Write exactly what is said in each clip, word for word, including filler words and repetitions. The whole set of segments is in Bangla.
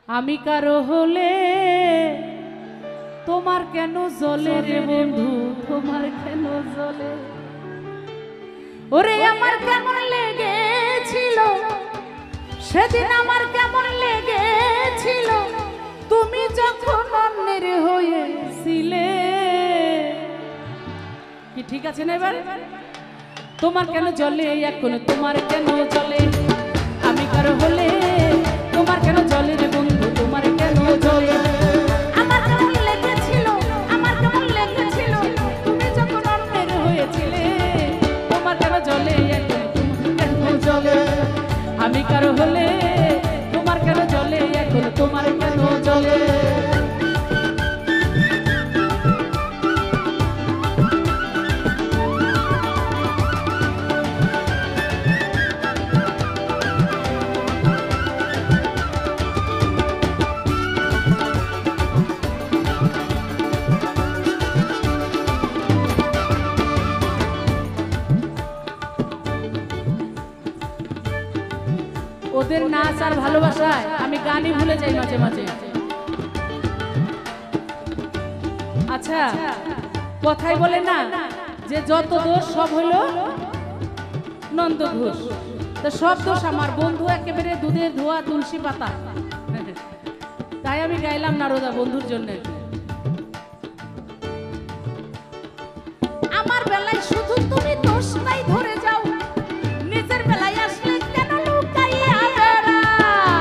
আমি কারো হলে তোমার কেন জ্বলে রে বন্ধু, তোমার কেন জ্বলে? ওরে আমার কেমন লেগেছিল সেদিন, আমার কেমন লেগেছিল তুমি যখন অন্যের হয়েছিলে। কি ঠিক আছে না এবার? তোমার কেন জ্বলে এখন, তোমার কেন জ্বলে? আমি কারো হলে তোমার কেন জ্বলে রে বন্ধু, তোমার কেন জ্বলে? আমার কেমন লেগেছিল, আমার কেমন লেগেছিল তুমি যখন অন্যের হয়েছিলে। তোমার কেন জ্বলে এখন, তোমার কেন জ্বলে? আমি কারো হলে তোমার কেন জ্বলে এখন, তোমার কেন জ্বলে? ওদের নাচ আর ভালোবাসায় আমি গানই ভুলে যাই মাঝে মাঝে। আচ্ছা, কথাই বলে না যে যত দোষ সব হলো নন্দ ঘোষ, তো সব দোষ আমার। বন্ধু একেবারে দুধের ধোয়া তুলসী পাতা, তাই আমি গাইলাম নারদা বন্ধুর জন্য। আমার বেলায় শুধু তুমি দোষটাই ধরে যাও, নিজের বেলায় আসলে কেন লুকাইয়া বেড়াও?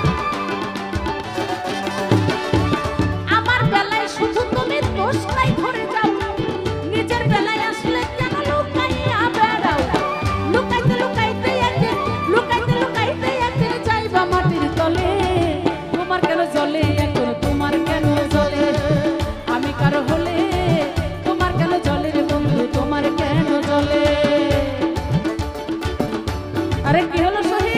আমার বেলায় শুধু তুমি দোষটাই ধরে যাও, নিজের বেলায় আসলে কেন লুকাইয়া বেড়াও? লুকাইতে লুকাইতে একদিন, লুকাইতে লুকাইতে একদিন যাইবা মাটির তলে। তোমার কেন জ্বলে এখন, তোমার কেন জ্বলে? আমি কারো হলে তোমার কেন জ্বলে রে বন্ধু, তোমার কেন জ্বলে? আরে কি হলো সহি?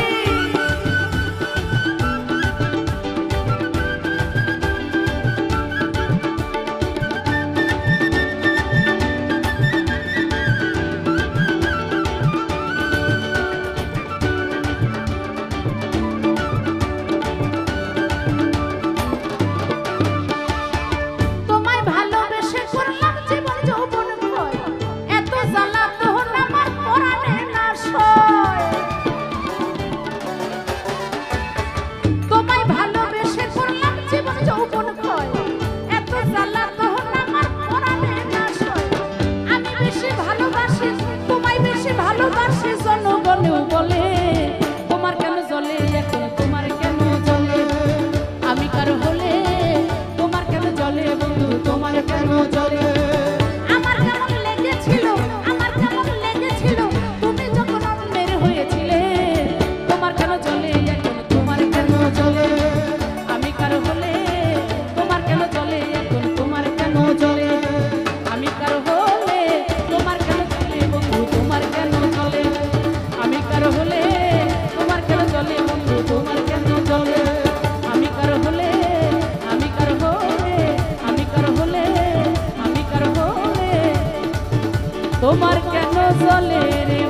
তোমায় ভালোবেসে করলাম জীবন যৌবন ক্ষয়, এত জ্বালা তখন আমার পরাণে না সয়। তোমায় ভালোবেসে করলাম জীবন যৌবন ক্ষয়, এত জ্বালা তখন আমার পরাণে না সয়। আমি বেশি ভালোবাসি, তোমায় বেশি ভালোবাসি, জনগণেও বলে তোমার কেন জ্বলে এখন, তোমার কেন জ্বলে? আমি কারো হলে তোমার কেন জ্বলে বন্ধু, তোমার কেন জ্বলে? আমার কেমন লেগেছিল, আমার কেমন লেগেছিল তুমি যখন অন্যের হয়েছিলে। তোমার কেন জ্বলে এখন, তোমার কেন জ্বলে? আমি কারো হলে তোমার কেন জ্বলে এখন, তোমার কেন জ্বলে? আমি কারো হলে তোমার কেন জ্বলে বন্ধু, তোমার কেন জ্বলে? আমি কারো হলে তোমার কেন জ্বলে বন্ধু, তোমার কেন জ্বলে? আমি কারো হলে, আমি কারো হলে, আমি কারো হলে, আমি কারো হলে তোমার কেন জ্বলে রে